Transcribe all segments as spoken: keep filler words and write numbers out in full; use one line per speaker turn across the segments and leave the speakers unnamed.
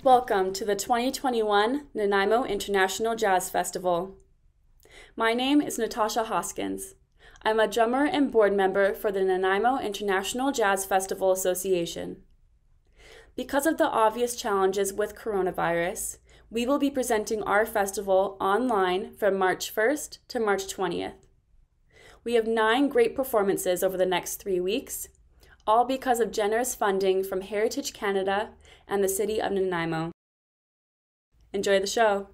Welcome to the twenty twenty-one Nanaimo International Jazz Festival. My name is Natasha Hoskins. I'm a drummer and board member for the Nanaimo International Jazz Festival Association. Because of the obvious challenges with coronavirus, we will be presenting our festival online from March first to March twentieth. We have nine great performances over the next three weeks, all because of generous funding from Heritage Canada and the City of Nanaimo. Enjoy the show.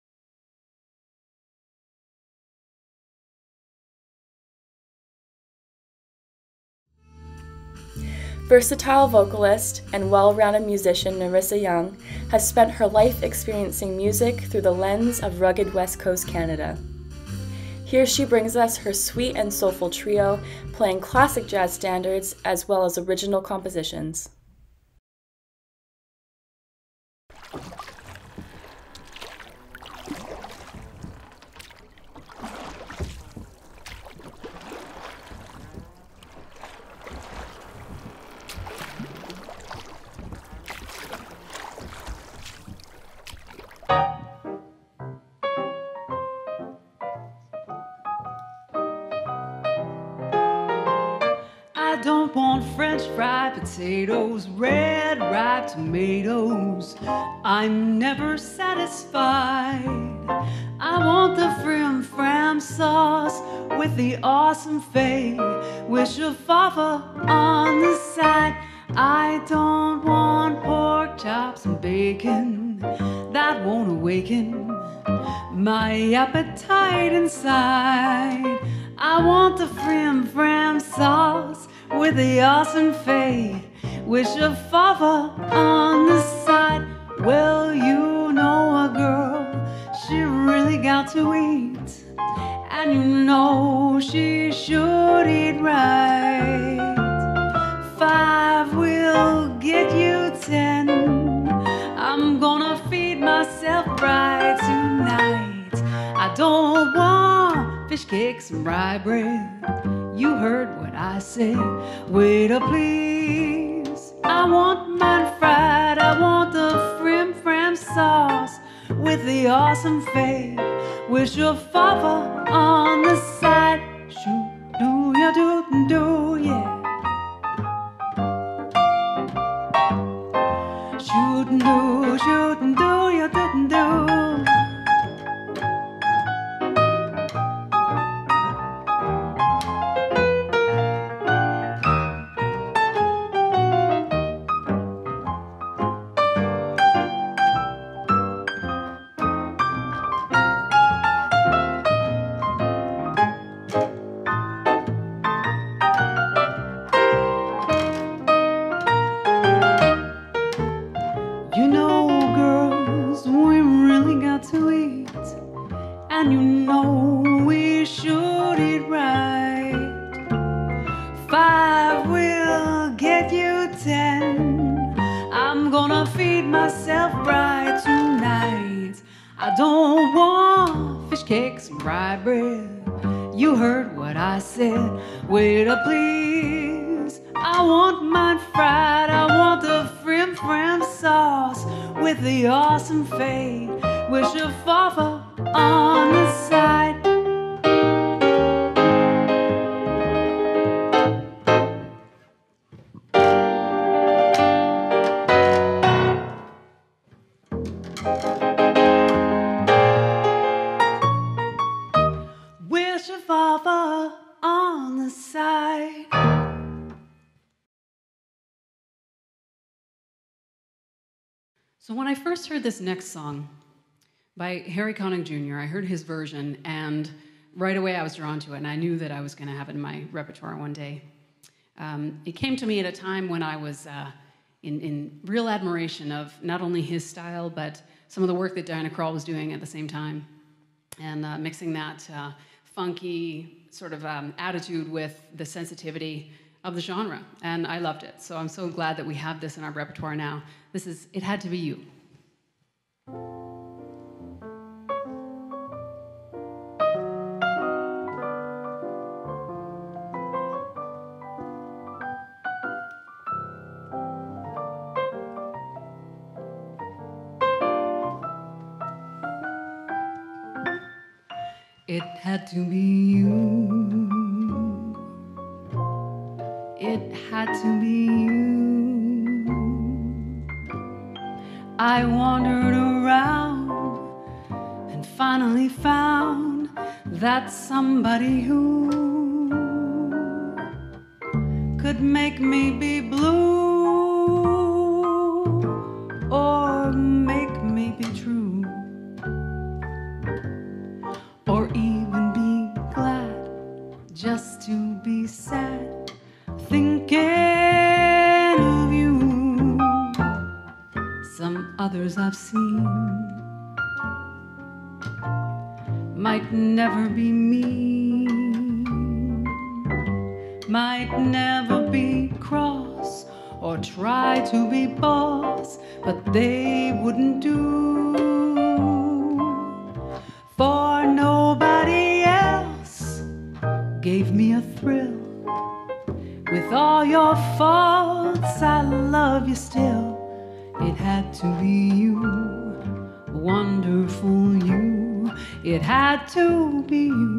Versatile vocalist and well-rounded musician Narissa Young has spent her life experiencing music through the lens of rugged West Coast Canada. Here she brings us her sweet and soulful trio, playing classic jazz standards as well as original compositions.
I don't want French fried potatoes, red ripe tomatoes. I'm never satisfied. I want the frim fram sauce with the awesome fay, with fava on the side. I don't want pork chops and bacon, that won't awaken my appetite inside. I want the frim fram sauce with the awesome fay, with fava on the side. Well, you know a girl, she really got to eat, and you know she should eat right. Five will get you ten. I'm gonna feed myself right tonight. I don't want fish cakes and rye bread. You heard what I said. Waiter, please. I want mine fried. I want the frim fram sauce with the awesome fay, with your fava on the side. Shoot, do ya do do yeah. Shoot and do, shoot and do ya do do. You know, girls, we really got to eat, and you know we should eat right. Five will get you ten. I'm gonna feed myself right tonight. I don't want fish cakes and rye bread. You heard what I said. Waiter, please. I want mine fried. I want the frim fram sauce with the awesome fade, with your fava on the side. With your fava on the side. So when I first heard this next song by Harry Connick Junior, I heard his version, and right away I was drawn to it, and I knew that I was going to have it in my repertoire one day. Um, it came to me at a time when I was uh, in, in real admiration of not only his style, but some of the work that Diana Krall was doing at the same time, and uh, mixing that uh, funky sort of um, attitude with the sensitivity of the genre, and I loved it. So I'm so glad that we have this in our repertoire now. This is It Had to Be You. It had to be you. It had to be you. I wandered around and finally found that somebody who could make me be blue or make me be true, or even be glad just to be sad, thinking of you. Some others I've seen might never be me, might never be cross or try to be boss, but they wouldn't do, for nobody else gave me a thrill. With all your faults, I love you still. It had to be you, wonderful you. It had to be you.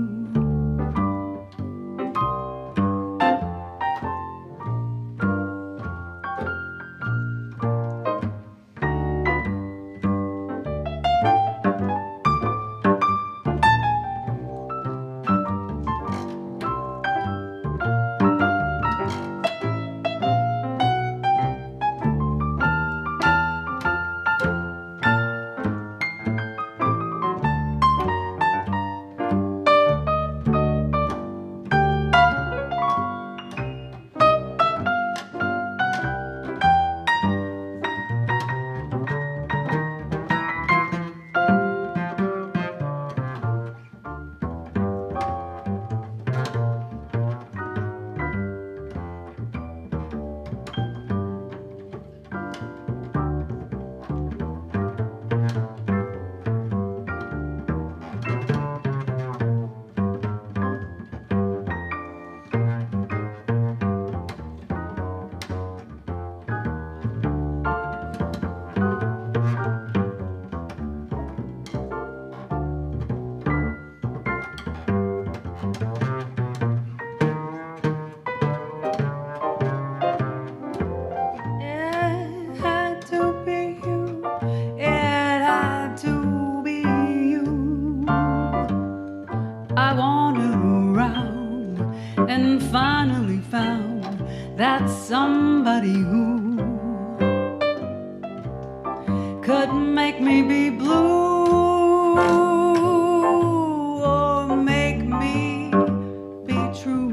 That somebody who could make me be blue or make me be true,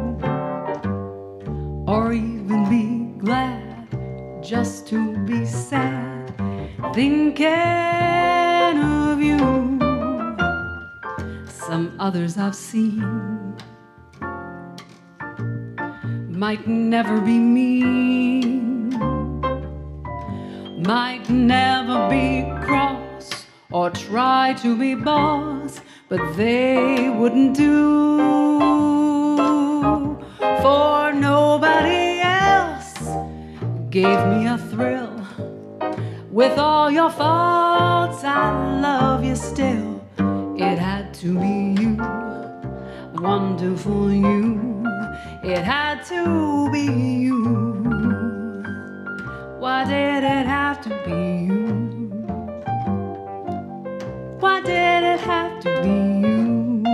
or even be glad just to be sad, thinking of you. Some others I've seen might never be mean, might never be cross or try to be boss, but they wouldn't do, for nobody else gave me a thrill. With all your faults, I love you still. It had to be you, wonderful you. It had to be you. Why did it have to be you? Why did it have to be you?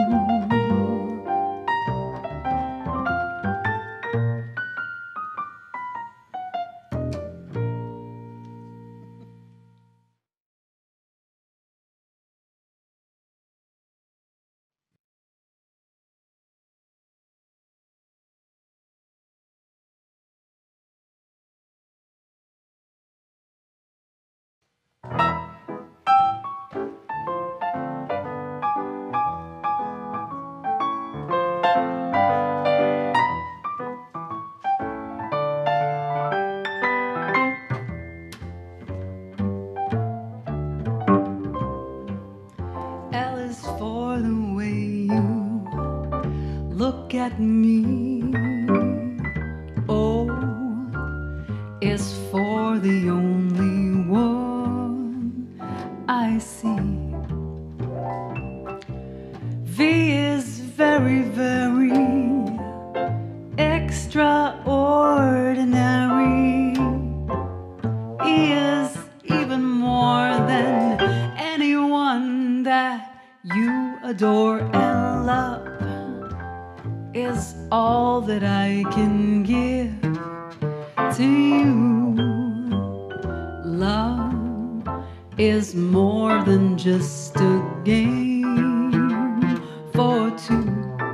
Look at me. O is for the only one I see. V extraordinary. He is even more than anyone that you adore and love. Is all that I can give to you. Love is more than just a game for two.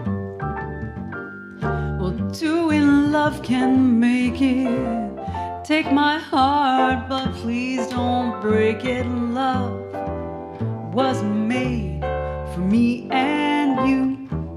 Well, two in love can make it. Take my heart, but please don't break it. Love was made for me and you.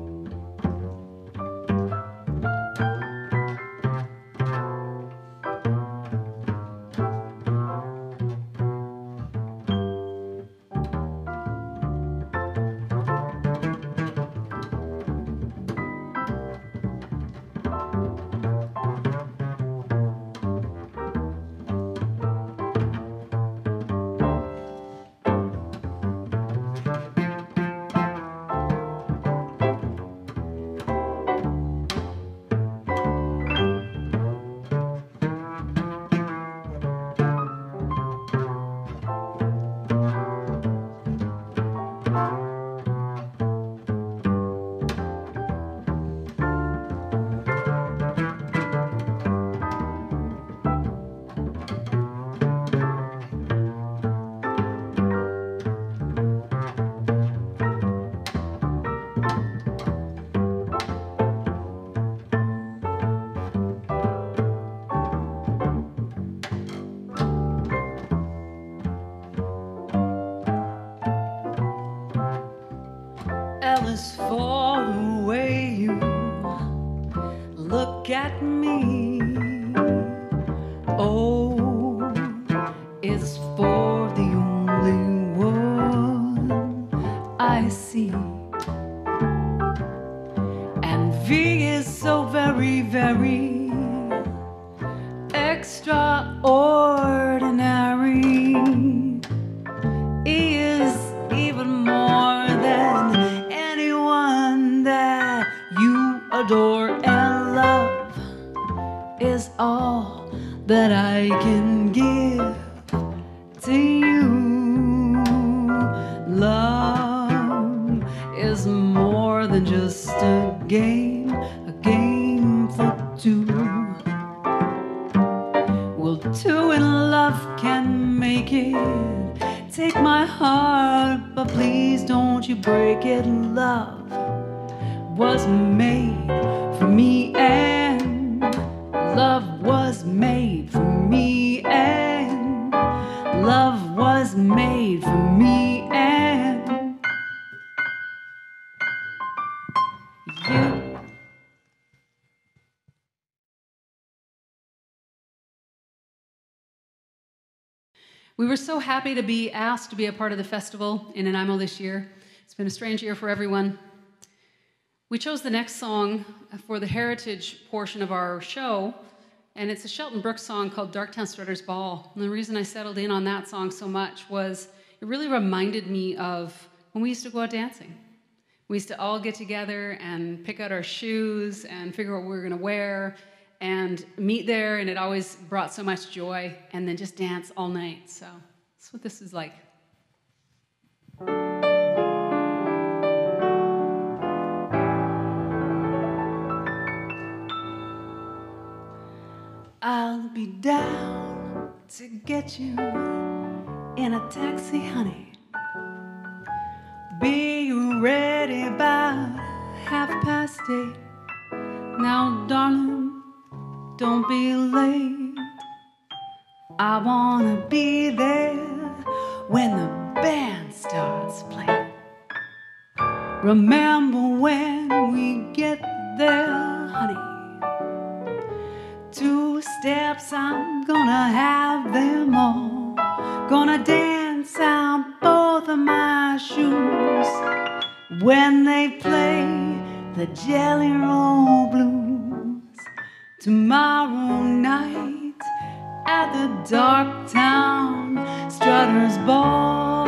Alice, for the way you look at me. Oh, it's for the only one I see. And V is so very, very extraordinary. E is even more than anyone that you adore and love. Is all that I can give to you. Love is more than just a game, a game for two. Well, two in love can make it. Take my heart, but please don't you break it. Love was made for me and love was made for me and love was made for me and you. We were so happy to be asked to be a part of the festival in Nanaimo this year. It's been a strange year for everyone. We chose the next song for the heritage portion of our show, and it's a Shelton Brooks song called Darktown Strutter's Ball. And the reason I settled in on that song so much was it really reminded me of when we used to go out dancing. We used to all get together and pick out our shoes and figure out what we were going to wear and meet there, and it always brought so much joy, and then just dance all night. So that's what this is like. I'll be down to get you in a taxi, honey. Be ready about half past eight. Now, darling, don't be late. I wanna be there when the band starts playing. Remember when we get there, honey. Two steps, I'm gonna have them all. Gonna dance out both of my shoes when they play the Jelly Roll Blues. Tomorrow night at the Darktown Strutter's Ball.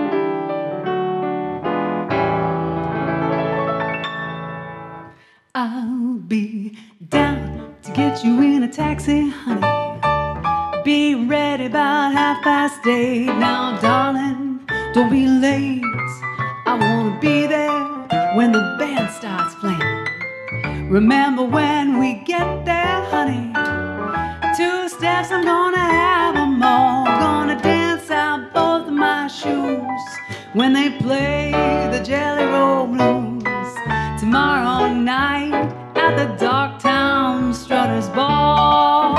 I I'll be down to get you in a taxi, honey. Be ready about half past eight. Now, darling, don't be late. I wanna be there when the band starts playing. Remember when we get there, honey, two steps, I'm gonna have them all. Gonna dance out both of my shoes when they play the Jelly Roll Blues. Tomorrow night at the Darktown Strutters Ball.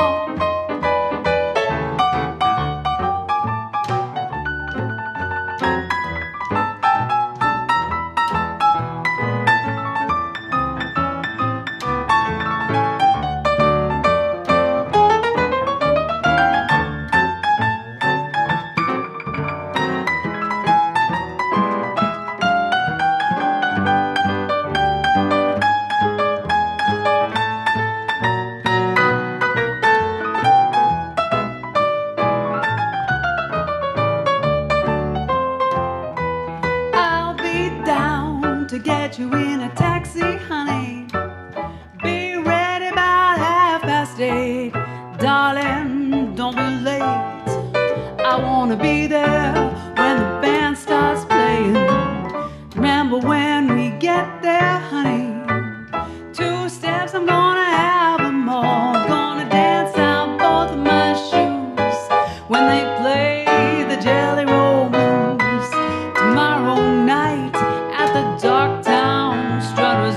To get you in a taxi, honey. Be ready about half past eight. Darling, don't be late. I wanna be there when the band starts playing. Remember when we get there, honey, two steps, I'm gonna have them all. Gonna dance out both of my shoes when they play the Jelly Roll Blues. Tomorrow night at the Darktown Strutters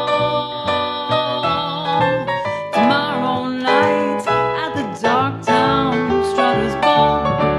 Ball. Tomorrow night at the Darktown Strutters Ball.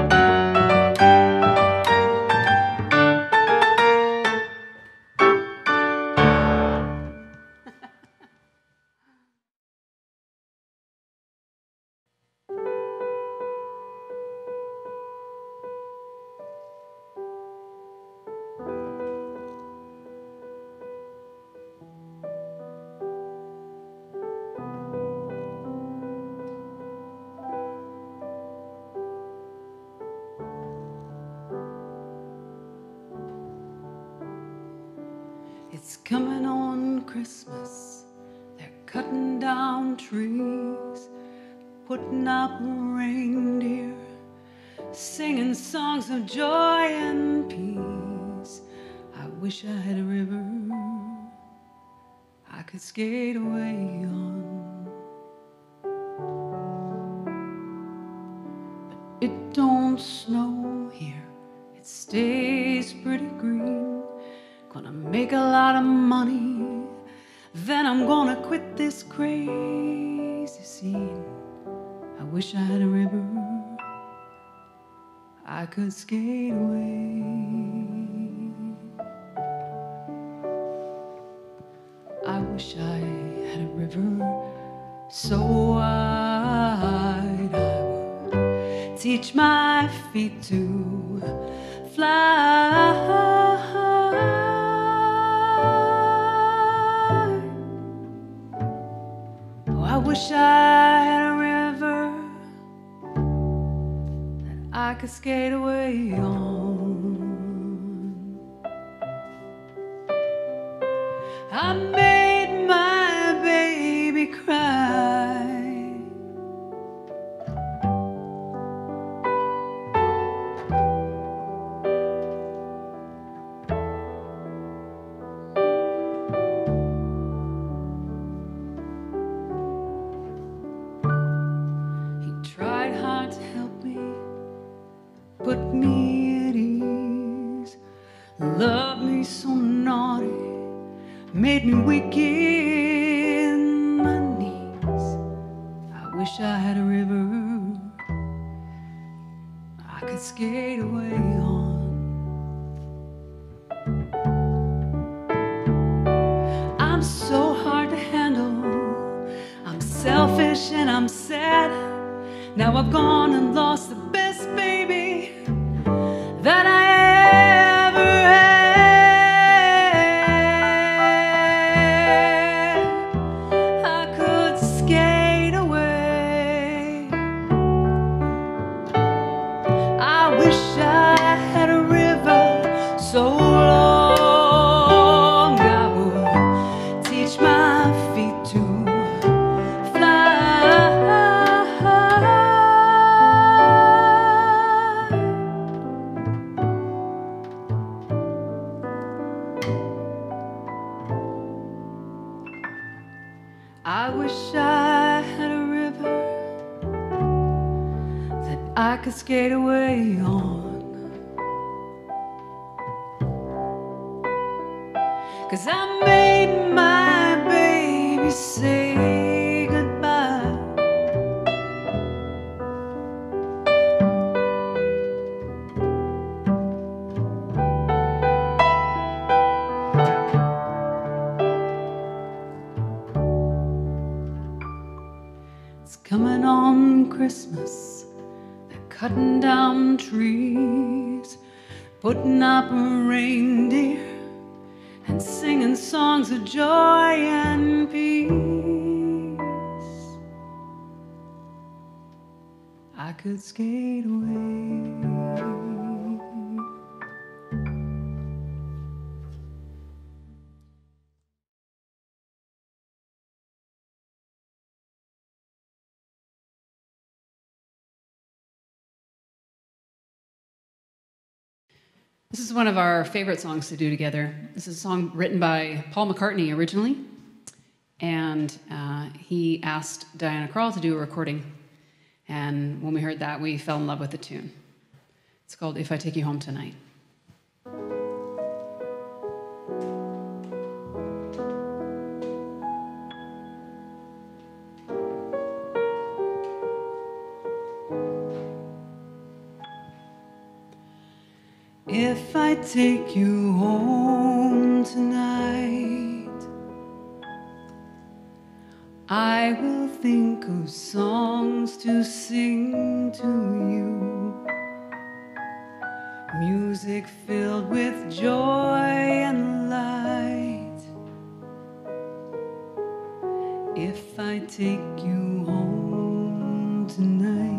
It's coming on Christmas. They're cutting down trees, putting up reindeer, singing songs of joy and peace. I wish I had a river I could skate away on, but it don't snow here. It stays pretty green. Gonna make a lot of money, then I'm gonna quit this crazy scene. I wish I had a river I could skate away. I wish I had a river so wide I would teach my feet to fly. I wish I had a river that I could skate away on. I made my baby cry. Put me at ease, loved me so naughty, made me weak in my knees. I wish I had a river I could skate away on. I'm so hard to handle, I'm selfish and I'm sad. Now I've gone and lost the best baby that I ever had. I could skate away. I wish I had a river so long I would teach my feet I wish I had a river that I could skate away on, 'cause I made my baby say goodbye. It's coming on Christmas, they're cutting down trees, putting up reindeer, and singing songs of joy and peace. I could skate away. This is one of our favorite songs to do together. This is a song written by Paul McCartney originally, and uh, he asked Diana Krall to do a recording. And when we heard that, we fell in love with the tune. It's called If I Take You Home Tonight. If I take you home tonight, I will think of songs to sing to you, music filled with joy and light. If I take you home tonight,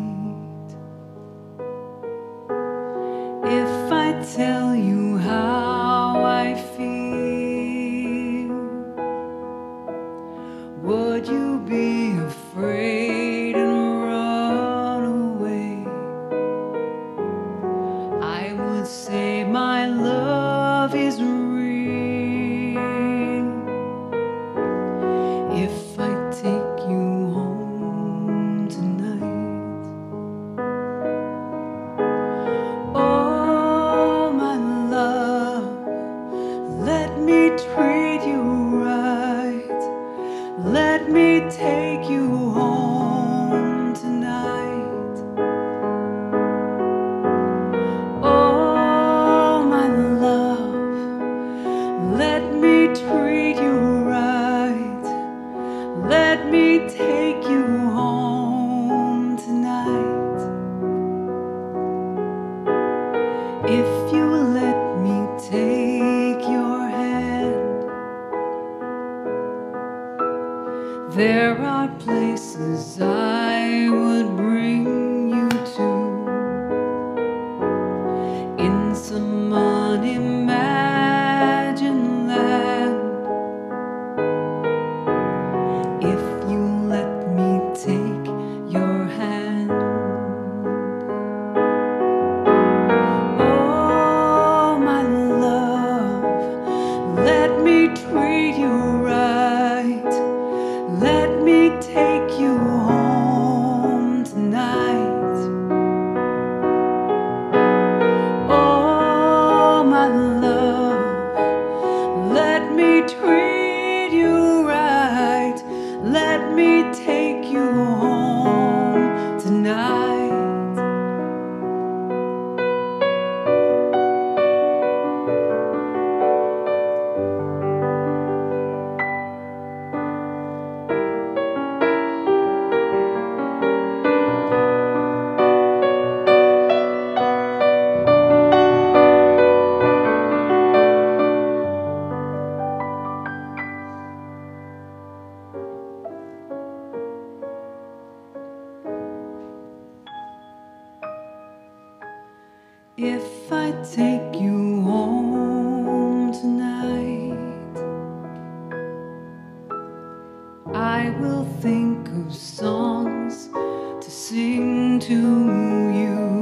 if I tell you how I feel, would you be afraid and run away? I would say my love is real. If I take you home tonight, oh my love, let me treat you right. Let me take you home tonight. Oh my love, let me treat you right. Let me take you home tonight. If you let me take your hand, there are places I would bring you to, in some unimagined land. If you let me take your hand, oh my love, let me treat you right. Let me take you home tonight. Oh my love, let me treat you right. Let me take you home tonight. If I take you home tonight, I will think of songs to sing to you,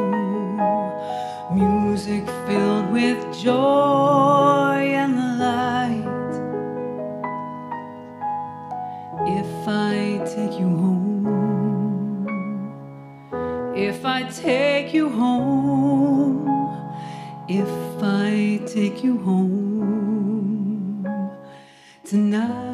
music filled with joy and light. if I take you home, if I take you home, if I take you home tonight.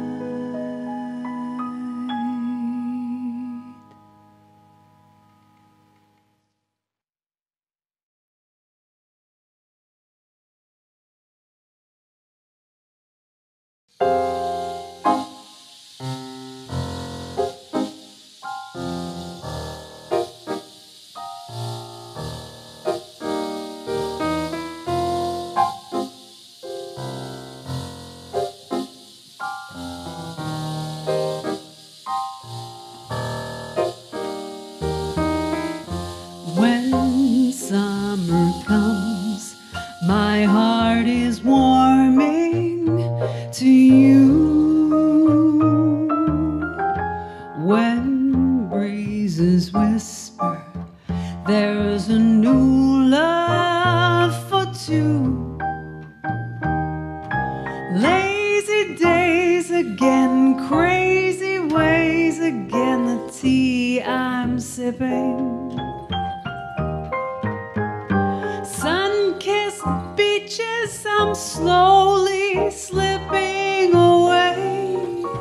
When summer comes, my heart is warming to you. When breezes whisper, there's a new love for two. Lazy days again, crazy ways again, the tea I'm sipping. Sun-kissed beaches, I'm slowly slipping away.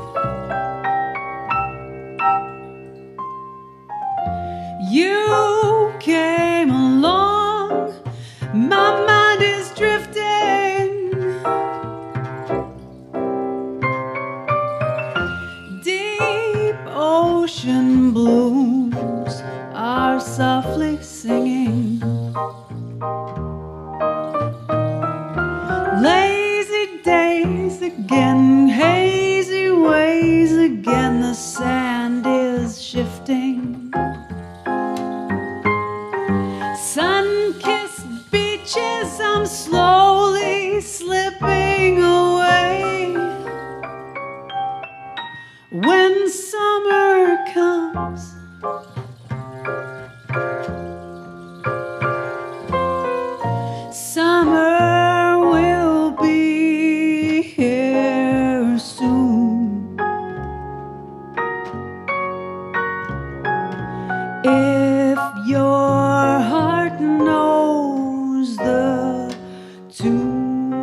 You came along, my mind is drifting. Deep ocean blues are softly singing. Lazy days again, hazy ways again, the sand is shifting. Sun-kissed beaches, I'm slowly slipping away. When summer comes, summer will be here soon. If your heart knows the tune.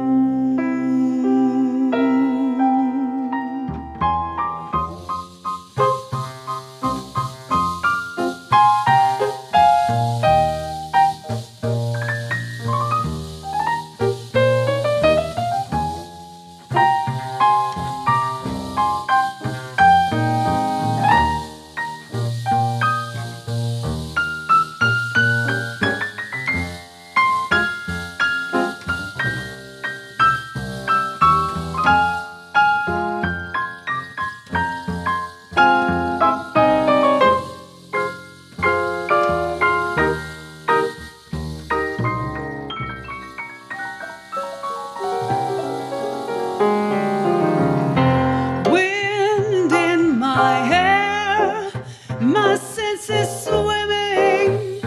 Wind in my hair, my senses swimming.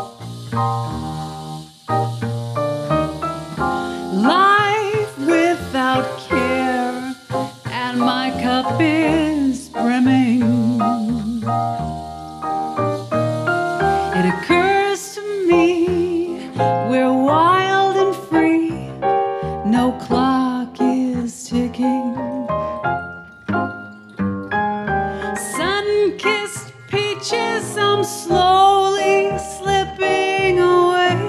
Life without care, and my cup is brimming. It occurs to me we're wild and free, no clock is ticking. Sun-kissed peaches, I'm slowly slipping away.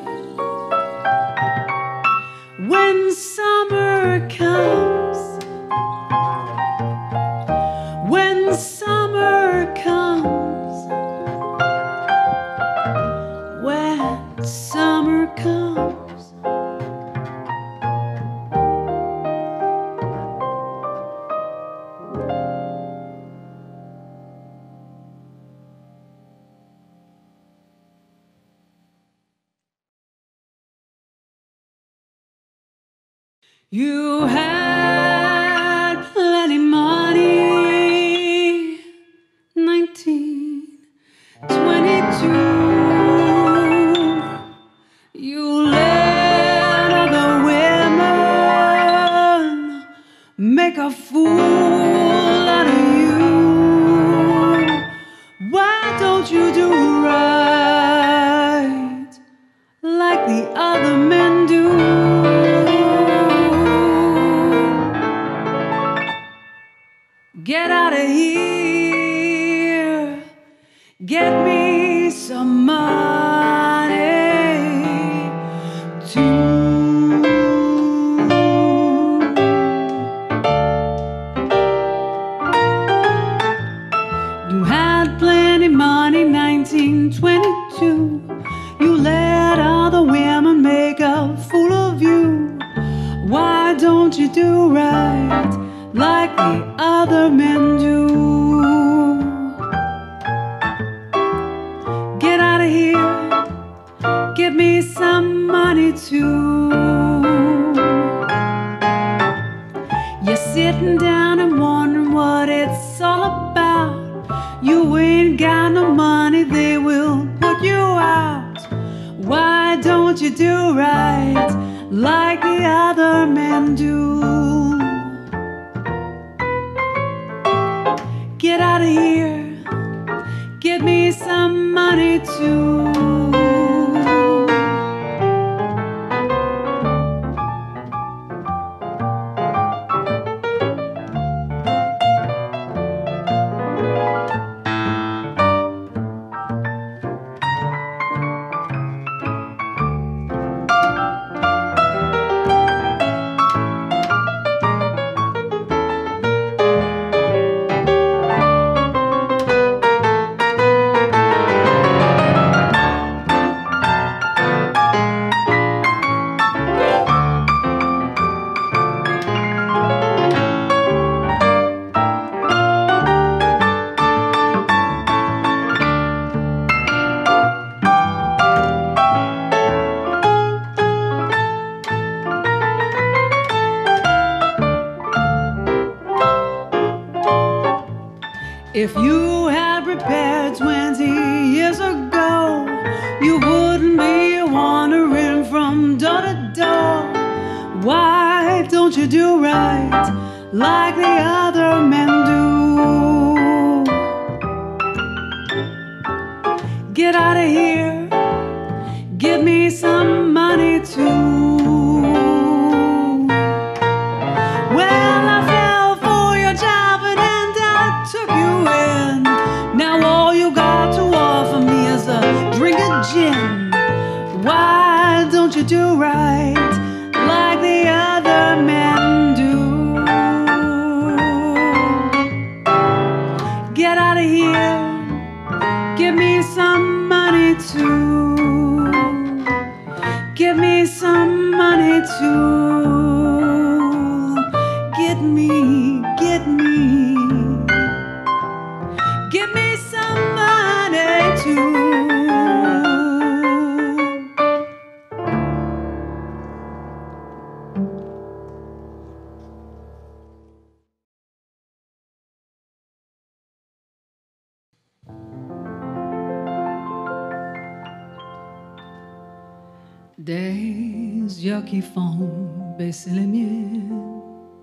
When summer comes, when summer comes, when summer comes. You had plenty money, nineteen twenty-two. You let other women make a fool out of you. here, get me some money too. You had plenty money, nineteen twenty-two. You let other women make a fool of you. Why don't you do right like the other men do? Get out of here, give me some money too. You're sitting down and wondering what it's all about. You ain't got no money, they will put you out. Why don't you do right like the other men do? Get out of here, get me some money too. If you had prepared twenty years ago, you wouldn't be wandering from door to door. Why don't you do right like the other men do? Get out of here, give me some money too. Well, I fell for your job and I took you in. Now all you got to offer me is a drink of gin. Why don't you do right like the other men do? Get out of here, give me some money too. Give me some money too. Get me, get me. Give me some money too. Des yeux qui font baisser les miens,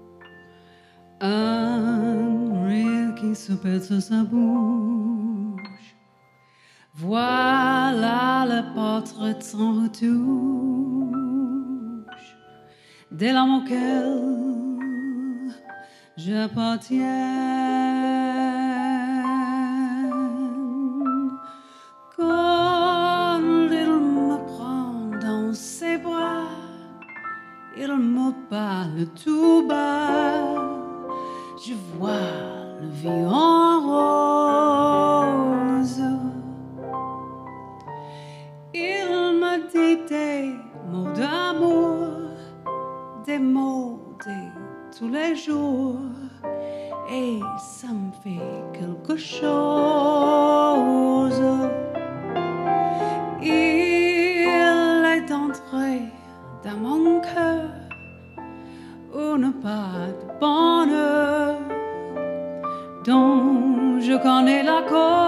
un rire qui se perd sur sa bouche. Voilà le portrait sans retouche des larmes auxquelles j'appartiens. Quand il me prend dans ses bras, il me parle tout bas. Je vois la vie en rose. Il me dit des mots d'amour, des mots de tous les jours, et ça me fait quelque chose. Il est entré dans mon cœur, où ne pas de bonheur, dont je connais la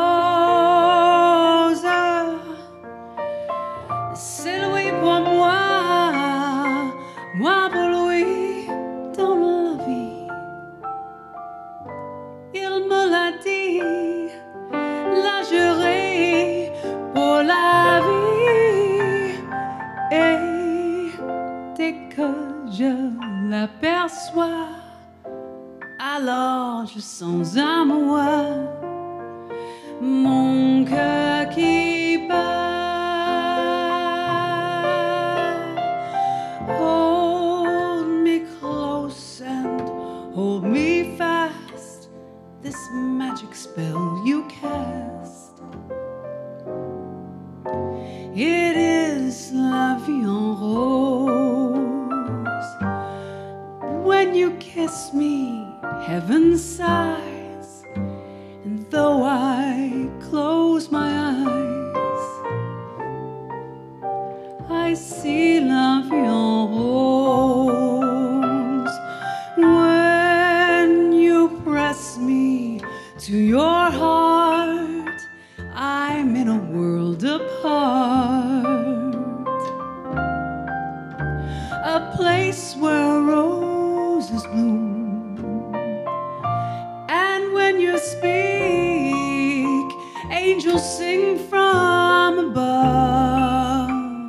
cause. C'est lui pour moi, moi pour lui dans la vie. Il me l'a dit, l'a juré pour la vie. Et dès que je l'aperçois, alors je sens à moi mon cœur qui bat. Hold me close and hold me fast, this magic spell you cast. It is la vie en rose. When you kiss me, heaven sighs, and though I close my eyes, I see la vie en rose. When you press me to your heart, I'm in a world apart, a place where roses bloom. And when you speak, angels sing from above.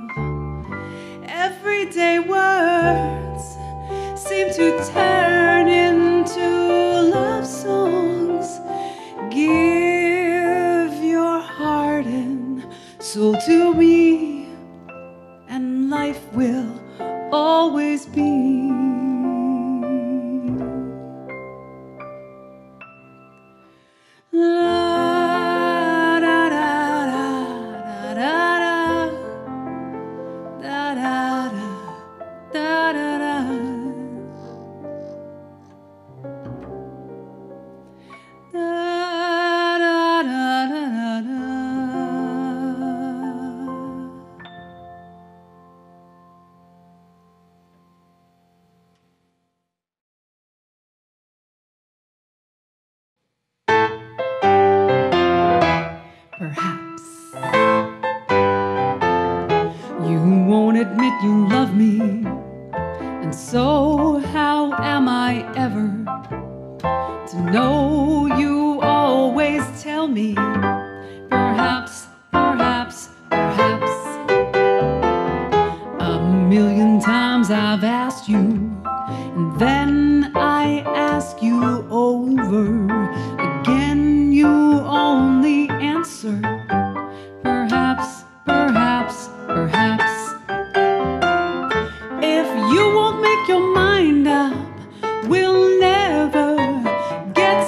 Everyday words seem to turn into love songs. Give your heart and soul to me, and life will always be. La da da da da da da da da da. Perhaps you won't admit you love me, and so how am I ever to know you always tell me? Perhaps, perhaps, perhaps a million times I've asked you, and then I ask you over again, you only answer perhaps, perhaps, perhaps. If you won't make your mind up, we'll never get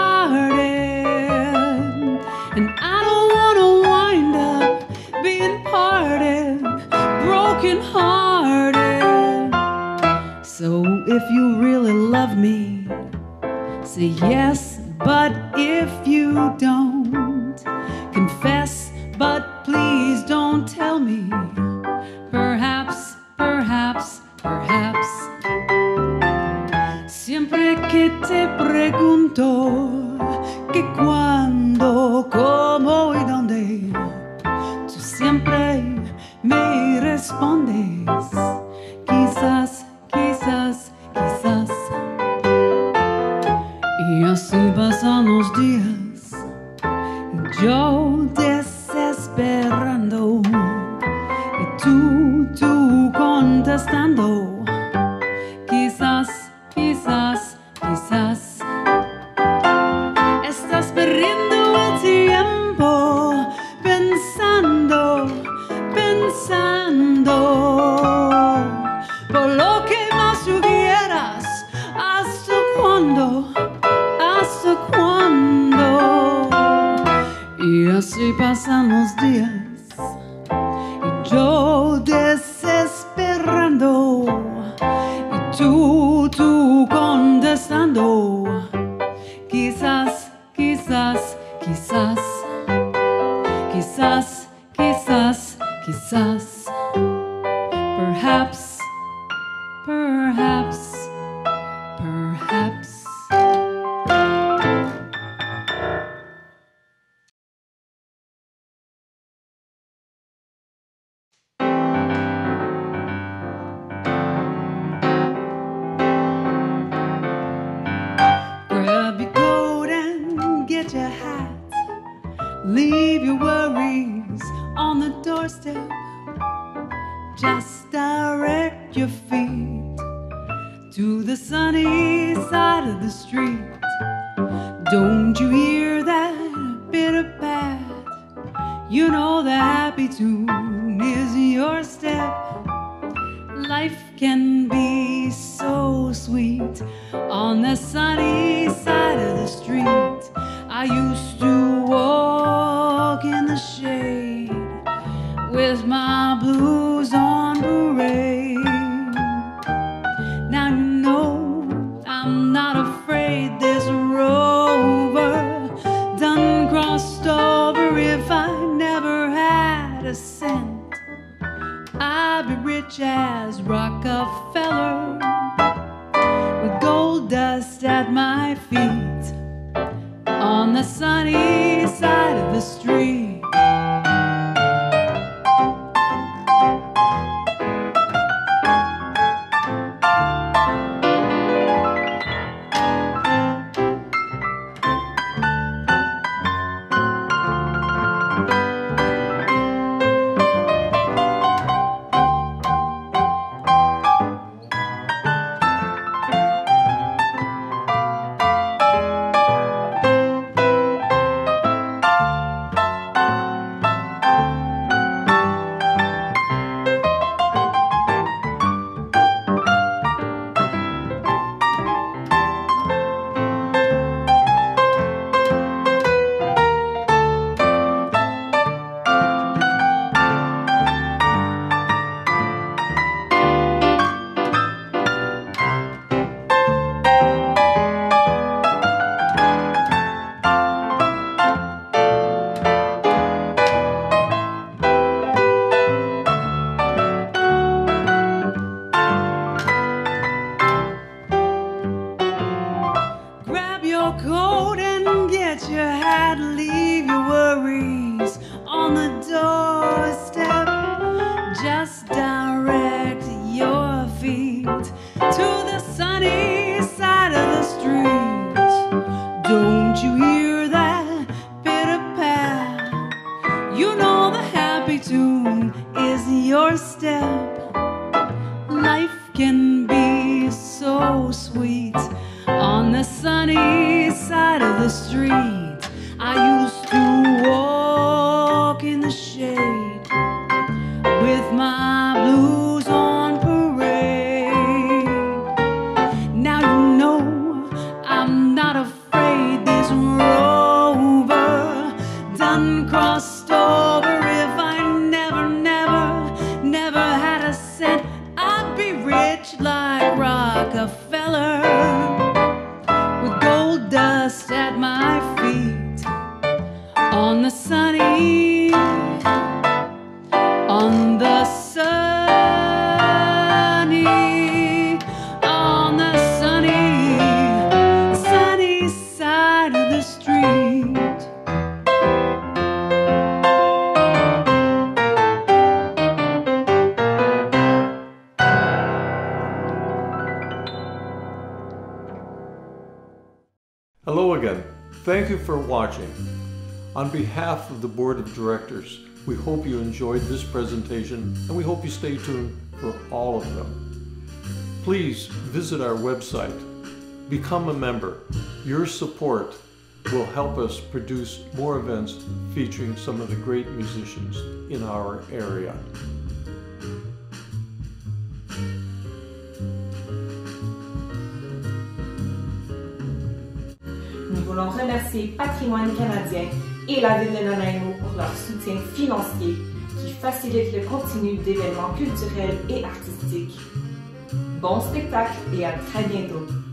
started. And I don't want to wind up being parted, broken hearted. So if you really love me, say yes. But if you don't, confess, but please don't tell me. Perhaps, perhaps, perhaps. Siempre que te pregunto que cuándo, cómo y dónde, tú siempre me respondes. Quizás, quizás, quizás. Y así pasan los días, yo desesperando, y tú, tú contestando. Quizás, quizás, quizás. Estás perdiendo el tiempo, pensando, pensando. Por lo que más tú quieras, ¿hasta cuándo? ¿Hasta cuándo? Y así pasan los días, y yo desesperando, y tú, tú contestando. Quizás, quizás, quizás, quizás, quizás, quizás. Perhaps, perhaps, perhaps. Grab your coat and get your hat. Leave your worries on the doorstep. Just direct your feet to the sunny side of the street. You know the happy tune is your step. Life can be so sweet on the sunny side of the street. I used to walk in the shade with my blues on parade. Now you know I'm not afraid this rover done crossed over. If I never had a cent, I'd be rich as Rockefeller, with gold dust at my feet on the sunny side of the street.
Hello again. Thank you for watching. On behalf of the Board of Directors, we hope you enjoyed this presentation and we hope you stay tuned for all of them. Please visit our website. Become a member. Your support will help us produce more events featuring some of the great musicians in our area.
Nous voulons remercier Patrimoine canadien et la ville de Nanaimo pour leur soutien financier qui facilite le continu d'événements culturels et artistiques. Bon spectacle et à très bientôt!